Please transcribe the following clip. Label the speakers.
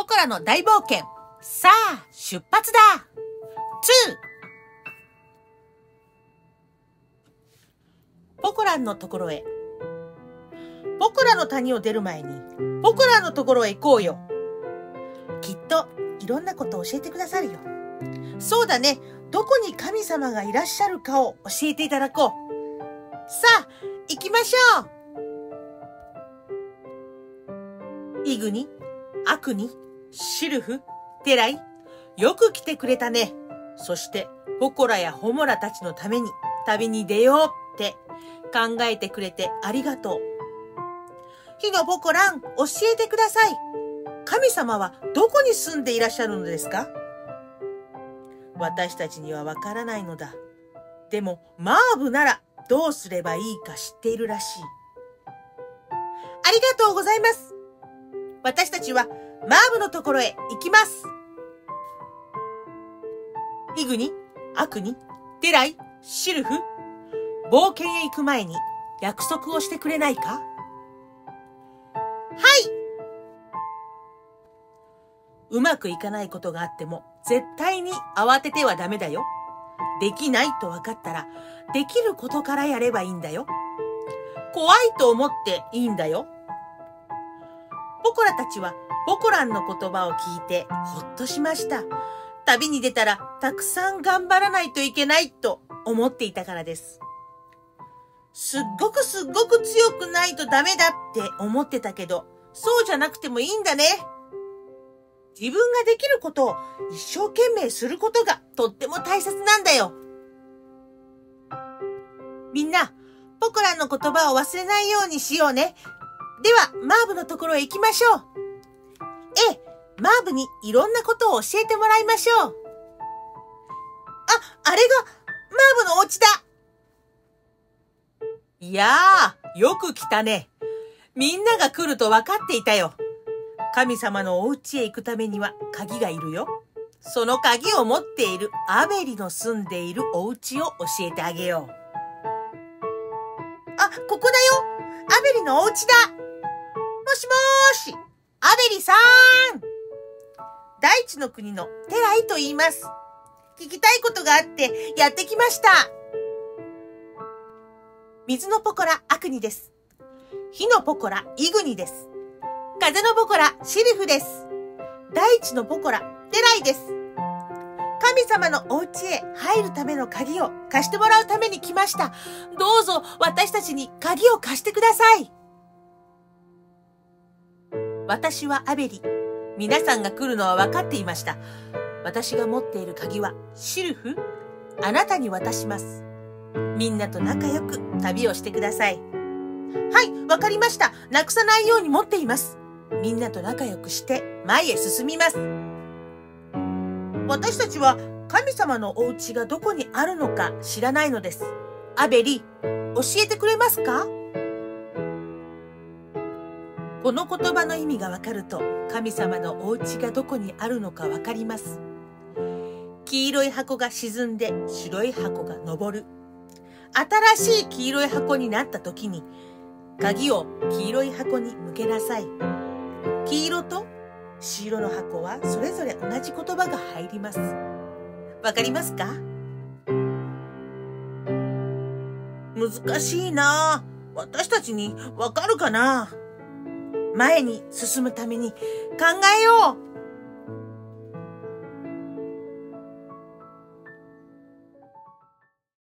Speaker 1: ポコラの大冒険。さあ、出発だ !2! ポコランのところへ。ポコラの谷を出る前に、ポコラのところへ行こうよ。きっと、いろんなことを教えてくださるよ。そうだね。どこに神様がいらっしゃるかを教えていただこう。さあ、行きましょう。イグニ、アクニ、シルフ、テライ、よく来てくれたね。そして、ポコラやホモラたちのために旅に出ようって考えてくれてありがとう。火のポコラン、教えてください。神様はどこに住んでいらっしゃるのですか？私たちにはわからないのだ。でも、マーブならどうすればいいか知っているらしい。ありがとうございます。私たちはマーブのところへ行きます。イグニ、アクニ、テライ、シルフ、冒険へ行く前に約束をしてくれないか？はい。うまくいかないことがあっても絶対に慌ててはダメだよ。できないと分かったらできることからやればいいんだよ。怖いと思っていいんだよ。ポコラたちはポコランの言葉を聞いてほっとしました。旅に出たらたくさん頑張らないといけないと思っていたからです。すっごく強くないとダメだって思ってたけど、そうじゃなくてもいいんだね。自分ができることを一生懸命することがとっても大切なんだよ。みんな、ポコランの言葉を忘れないようにしようね。では、マーブのところへ行きましょう。ええ、マーブにいろんなことを教えてもらいましょう。あれが、マーブのお家だ。いやー、よく来たね。みんなが来ると分かっていたよ。神様のお家へ行くためには鍵がいるよ。その鍵を持っているアベリの住んでいるお家を教えてあげよう。ここだよ。アベリのお家だ。もしもーし、アベリさーん。大地の国のテライと言います。聞きたいことがあってやってきました。水のポコラアクニです。火のポコライグニです。風のポコラシルフです。大地のポコラテライです。神様のお家へ入るための鍵を貸してもらうために来ました。どうぞ私たちに鍵を貸してください。私はアベリ。皆さんが来るのは分かっていました。私が持っている鍵はシルフ、あなたに渡します。みんなと仲良く旅をしてください。はい、わかりました。なくさないように持っています。みんなと仲良くして前へ進みます。私たちは神様のお家がどこにあるのか知らないのです。アベリ、教えてくれますか？この言葉の意味がわかると神様のお家がどこにあるのかわかります。黄色い箱が沈んで白い箱が昇る。新しい黄色い箱になった時に鍵を黄色い箱に向けなさい。黄色と白の箱はそれぞれ同じ言葉が入ります。わかりますか？難しいな。私たちにわかるかな？前に進むために考えよう。